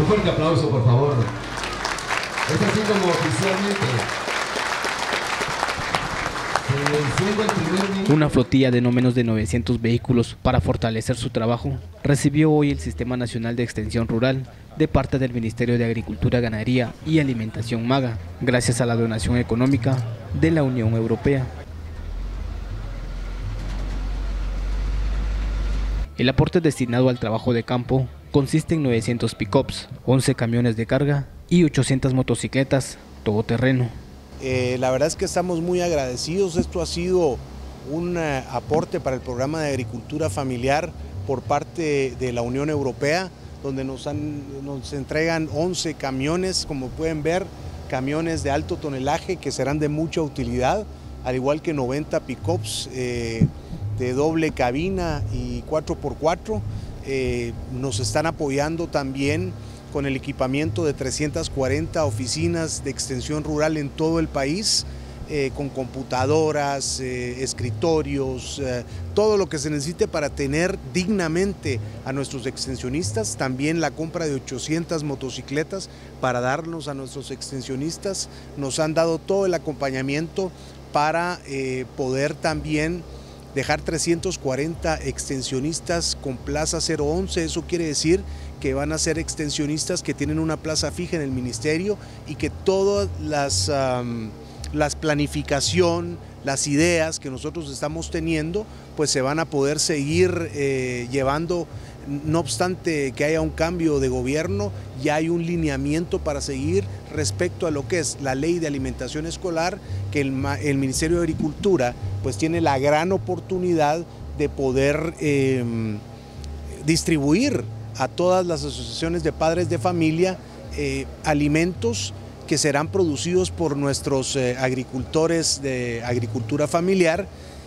fuerte aplauso, por favor. Es así como oficialmente se enciende el primer minuto. Una flotilla de no menos de 900 vehículos para fortalecer su trabajo recibió hoy el Sistema Nacional de Extensión Rural de parte del Ministerio de Agricultura, Ganadería y Alimentación MAGA, gracias a la donación económica de la Unión Europea. El aporte destinado al trabajo de campo consiste en 900 pick-ups, 11 camiones de carga y 800 motocicletas todoterreno. La verdad es que estamos muy agradecidos. Esto ha sido un aporte para el programa de agricultura familiar por parte de la Unión Europea, donde nos entregan 11 camiones, como pueden ver, camiones de alto tonelaje que serán de mucha utilidad, al igual que 90 pick-ups de doble cabina y 4x4. Nos están apoyando también con el equipamiento de 340 oficinas de extensión rural en todo el país, con computadoras, escritorios, todo lo que se necesite para tener dignamente a nuestros extensionistas. También la compra de 800 motocicletas para darnos a nuestros extensionistas. Nos han dado todo el acompañamiento para poder también dejar 340 extensionistas con plaza 011. Eso quiere decir que van a ser extensionistas que tienen una plaza fija en el ministerio y que todas las planificación, las ideas que nosotros estamos teniendo, pues se van a poder seguir llevando. No obstante que haya un cambio de gobierno, ya hay un lineamiento para seguir respecto a lo que es la ley de alimentación escolar, que el Ministerio de Agricultura pues tiene la gran oportunidad de poder distribuir a todas las asociaciones de padres de familia alimentos que serán producidos por nuestros agricultores de agricultura familiar